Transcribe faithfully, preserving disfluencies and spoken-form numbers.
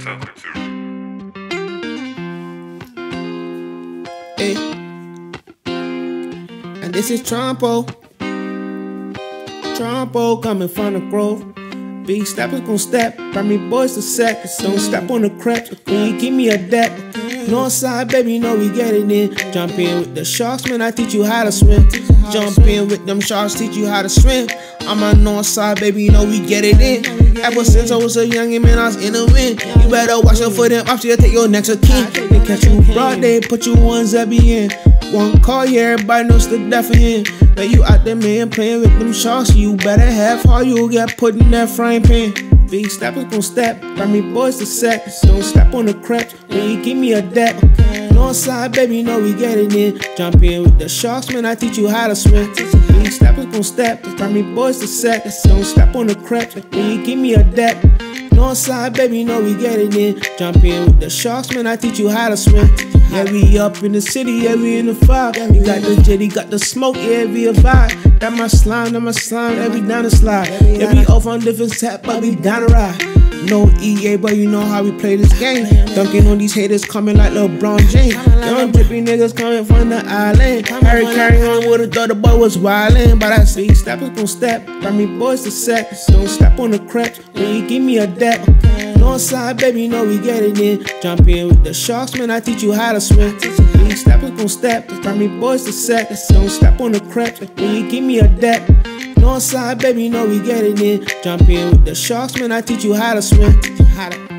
talking to. Hey. And this is Trompo. Trompo coming from the grove. Big steppers gon' step, bring me boys to set. Don't step on the cracks, when you give me a deck. Northside, baby, you know we get it in. Jump in with the sharks, man, I teach you how to swim. Jump in with them sharks, teach you how to swim. I'm on Northside, baby, you know we get it in. Ever since I was a youngin', man, I was in the wind. You better watch out for them, I'm still take your next of kin. They catch you broad, they put you on Zebby in. One call, yeah, everybody knows the death of him. But you out there, man, playing with them sharks. You better have heart, you'll get put in that frying pan. Big steppers gon' step, bring me boys to set. Don't step on the cracks, when you give me a deck. Northside, baby, you know we get it in. Jump in with the sharks, man, I teach you how to swim. Big steppers gon' step, bring me boys to set. Don't step on the cracks, when you give me a deck. Northside, baby, you know we get it in. Jump in with the sharks, man, I teach you how to swim. Yeah, we up in the city, yeah, we in the fire. You got the jetty, got the smoke, yeah, we a vibe. That my slime, that my slime, that we down the slide. Yeah, we off on different tap, but we down the ride. No E A, but you know how we play this game. Dunking on these haters coming like LeBron James. Young drippy niggas coming from the island. Harry carrying on with a thought the boy was wildin'. But I see steppers gon' step, bring me boys to set. Don't step on the cracks, when you give me a deck. Northside, baby, you know we get it in. Jump in with the sharks, man, I teach you how to swim. Big steppers gon' step, bring me boys to set. Don't step on the cracks, when you give me a deck. Northside, baby, you know we get it in. Jump in with the sharks, man, I teach you how to swim. How to